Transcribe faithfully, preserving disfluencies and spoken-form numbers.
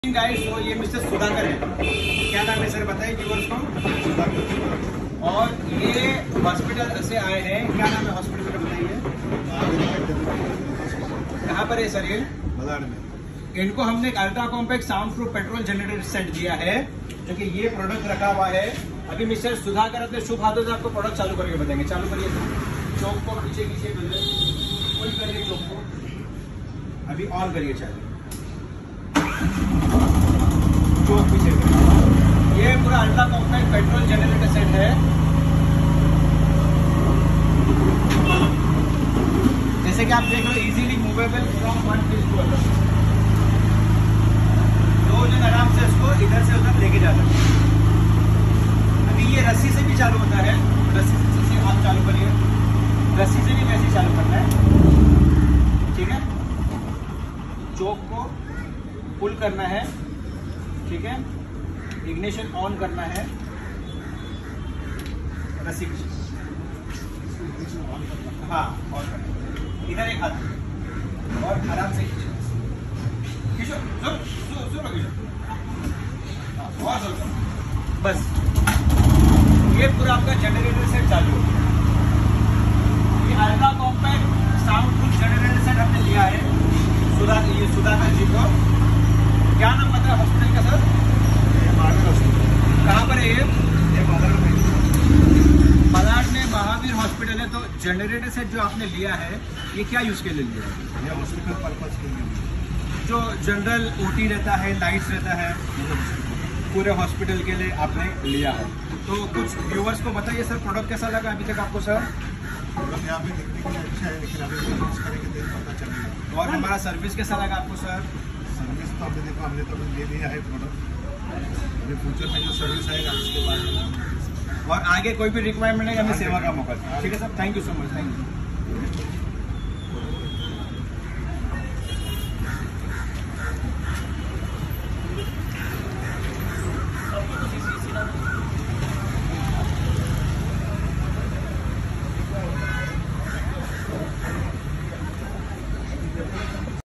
Guys, तो ये mister Sudhakar है। क्या नाम है सर, बताइए व्यूअर्स को। और ये हॉस्पिटल से आए हैं, क्या नाम है हॉस्पिटल का बताइए। कहाँ पर है सर ये? बाजार में। इनको हमने एक ultra compact soundproof petrol generator set दिया है, क्योंकि ये प्रोडक्ट रखा हुआ है। अभी मिस्टर सुधाकर अपने शुभ हाथों से आपको प्रोडक्ट चालू करके बताएंगे। चालू करिए सर। चौक को पीछे पीछे फुल करिए चौक को, अभी ऑन करिए चालू। चौक पीछे करिए। ये पूरा ultra compact petrol generator set है। जैसे कि आप देख रहे हो, easily movable from one place to other. दो जन आराम से इसको इधर से उधर लेके जा सकते हैं। अभी ये रस्सी से भी चालू होता है। रस्सी से आप चालू करिए, रस्सी से भी वैसे चालू करना है, ठीक है। चोक को पुल करना है, ठीक है। इग्निशन ऑन करना है, रस्सी हाँ ऑन करना है। इधर एक हाथ और आराम से खींचो, खींचो, जोर जोर जोर खींचो, और जोर करो, बस। ये पूरा आपका जनरेटर सेट चालू हो गया। ये ultra compact soundproof generator set हमने लिया है सुधा ये सुधाकर जी को। क्या नाम बताया हॉस्पिटल का सर? कहाँ पर है ये? बाजार में। बाजार में महावीर हॉस्पिटल है। तो जनरेटर सेट जो आपने लिया है, ये क्या यूज के लिए लिया है? ये हॉस्पिटल पर्पज के लिए, जो जनरल ओटी रहता है, लाइट्स रहता है, पूरे हॉस्पिटल के लिए आपने लिया है। तो कुछ व्यूअर्स को बताइए सर, प्रोडक्ट कैसा लगा अभी तक आपको सर? प्रोडक्ट यहाँ पे दिखने के लिए अच्छा है, लेकिन अभी यूज करेंगे तो पता चलेगा। और हमारा सर्विस कैसा लगा आपको सर? सर्विस तो हमने देखो, हमने तो ले लिया है प्रोडक्ट। अभी फ्यूचर में जो सर्विस आएगा उसके बाद, और आगे कोई भी रिक्वायरमेंट है, हमें सेवा का मौका। ठीक है sir, thank you so much, thank you.